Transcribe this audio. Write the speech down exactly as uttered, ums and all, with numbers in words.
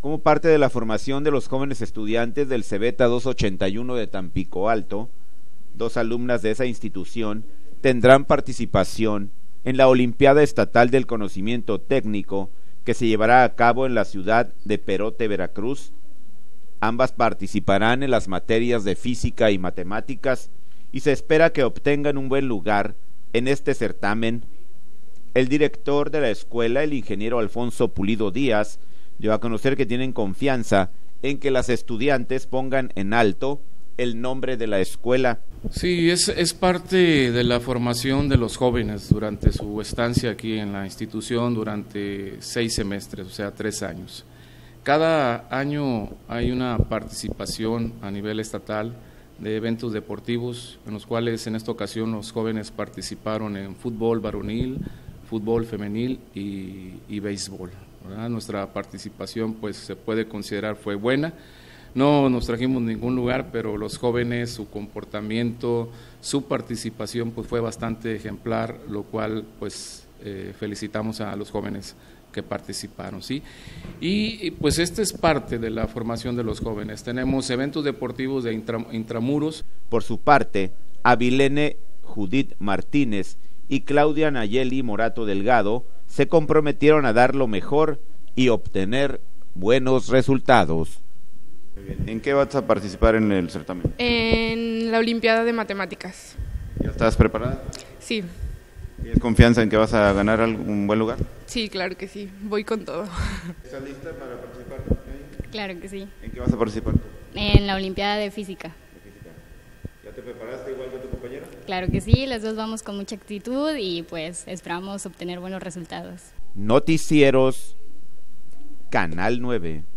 Como parte de la formación de los jóvenes estudiantes del Cebeta doscientos ochenta y uno de Tampico Alto, dos alumnas de esa institución tendrán participación en la Olimpiada Estatal del Conocimiento Técnico que se llevará a cabo en la ciudad de Perote, Veracruz. Ambas participarán en las materias de física y matemáticas y se espera que obtengan un buen lugar en este certamen. El director de la escuela, el ingeniero Alfonso Pulido Díaz, dio a conocer que tienen confianza en que las estudiantes pongan en alto el nombre de la escuela. Sí, es, es parte de la formación de los jóvenes durante su estancia aquí en la institución durante seis semestres, o sea, tres años. Cada año hay una participación a nivel estatal de eventos deportivos, en los cuales en esta ocasión los jóvenes participaron en fútbol varonil, fútbol femenil y, y béisbol, ¿verdad? Nuestra participación pues se puede considerar fue buena. No nos trajimos ningún lugar, pero los jóvenes, su comportamiento, su participación pues fue bastante ejemplar, lo cual pues eh, felicitamos a los jóvenes que participaron, ¿sí? Y pues esta es parte de la formación de los jóvenes. Tenemos eventos deportivos de intra, intramuros. Por su parte, Avilene Judith Martínez y Claudia Nayeli Morato Delgado se comprometieron a dar lo mejor y obtener buenos resultados. ¿En qué vas a participar en el certamen? En la Olimpiada de Matemáticas. ¿Ya estás preparada? Sí. ¿Tienes confianza en que vas a ganar un buen lugar? Sí, claro que sí, voy con todo. ¿Estás lista para participar? Claro que sí. ¿En qué vas a participar? En la Olimpiada de Física. De física. ¿Ya te preparaste igual que tu compañera? Claro que sí, las dos vamos con mucha actitud y pues esperamos obtener buenos resultados. Noticieros Canal nueve.